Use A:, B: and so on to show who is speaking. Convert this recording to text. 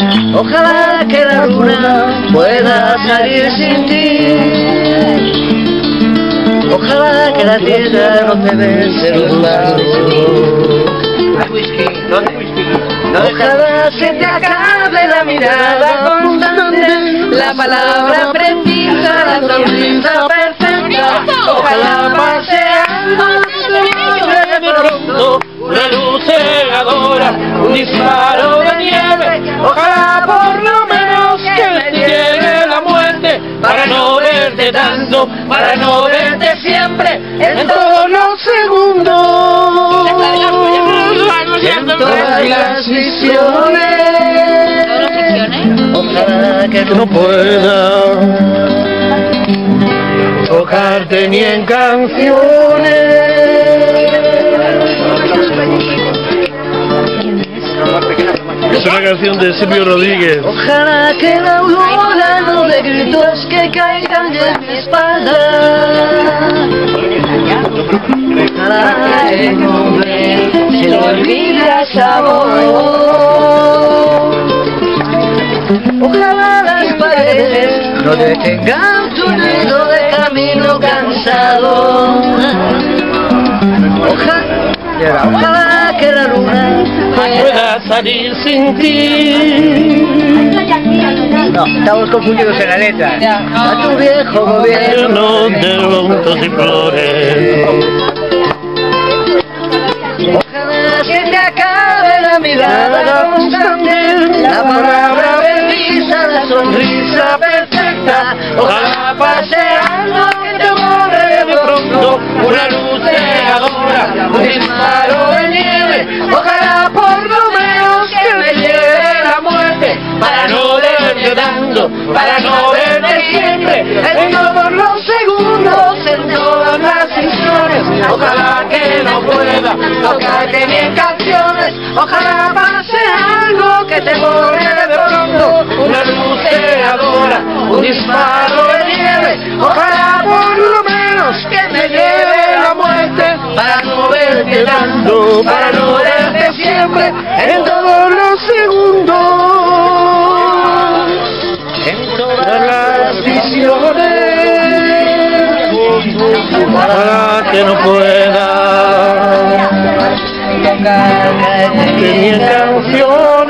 A: Ojalá que la luna pueda salir sin ti. Ojalá que la tierra no te bese los labios. Ojalá se te acabe la mirada constante, la palabra precisa, la sonrisa perfecta. Ojalá pase algo de pronto, una luz cegadora, un disparo de nieve. Ojalá por lo menos que me llegue la muerte, para no verte tanto, para no verte siempre, en todos los segundos, en todas las visiones. Ojalá que no pueda tocarte ni en canciones.
B: Es una canción de Silvio Rodríguez.
A: Ojalá que la aurora no de gritos que caigan de mi espalda. Ojalá que el nombre se lo olvide a sabor. Ojalá las paredes no detengan tu dedo de camino cansado. Ojalá que la luna pueda salir sin ti. No, estamos confundidos en la letra. A tu viejo gobierno de montos y flores. Ojalá se te acabe la mirada constante, la palabra bendita, la sonrisa perfecta. Ojalá pase algo que te borre de pronto, una luz cegadora, un disparo de nieve. Ojalá por lo menos que me lleve la muerte, para no verte tanto, para no verte siempre, en todos los segundos, en todas las visiones. Ojalá que no pueda tocarte ni en canciones. Ojalá pase algo que te borre de pronto, una luz cegadora, un disparo de nieve. Ojalá por lo menos que me lleve la muerte, para no verte tanto, para no verte siempre, en todos los segundos, en todas las visiones. Ojalá que no pueda tocar ni en canción.